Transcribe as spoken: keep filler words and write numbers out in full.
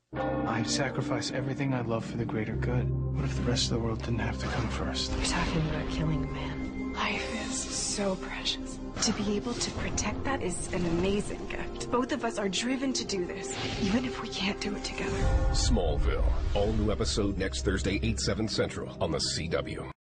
I'd sacrifice everything I love for the greater good. What if the rest of the world didn't have to come first? You're talking about killing a man. Life is so precious. To be able to protect that is an amazing gift. Both of us are driven to do this, even if we can't do it together. Smallville. All new episode next Thursday, eight, seven Central on the C W.